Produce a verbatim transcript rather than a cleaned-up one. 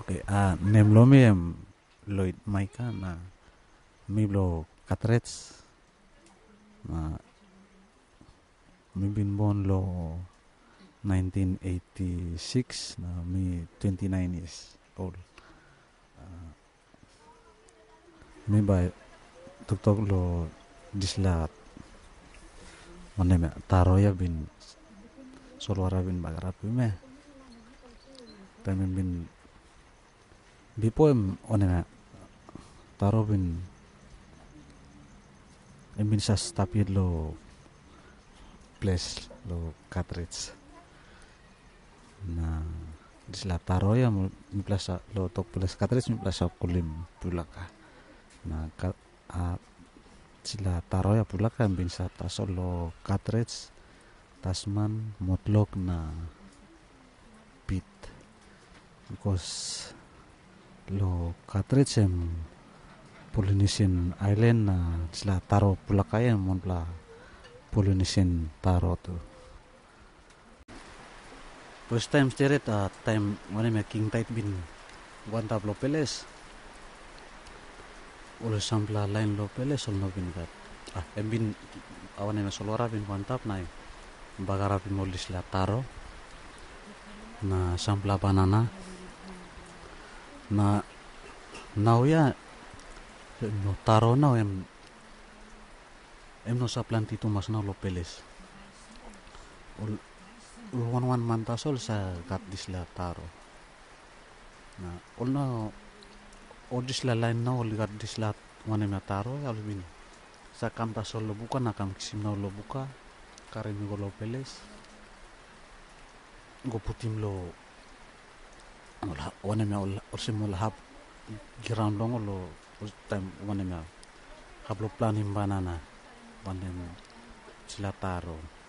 eh, ah, nem lo mi em Loyd Micah na mi lo Carterets na mi bin born lo nineteen eighty-six na mi twenty-nine years old. Uh, mi ba tuktok lo disla mana me taro ya bin solwara bin bagarapi me tamen bin bipoem onena taro bin em bin sas tapir lo place lo Carterets na disla taro ya mi plasa lo tok place Carterets mi plasa kulim Pulaka na ka, a, sila taro ya Pulaka em bin sa taso lo Carterets Tasman motlok na pit because lo Carterets em Polynesian Island na sila taro Pulaka ya mon pla Polynesian Taro tu. First time steret a uh, time mana me king tide bin wanta lo peles. Olo sampla line lo peles ol no bin kat. Ah em bin awan me solora bin wantap nai bagara bin molis la taro na sampla banana na now ya no taro now em em no sa planti tu mas na lo peles ul wan wan mantasol sa kat disla taro na ul no o disla line na ul kat disla wan em taro ya bin sa kam tasol lo buka na kam kisim na lo buka kare mi lo peles go putim lo ola wan em ol orsim ol hab ground long lo time wan em hab lo planim banana wan em sila taro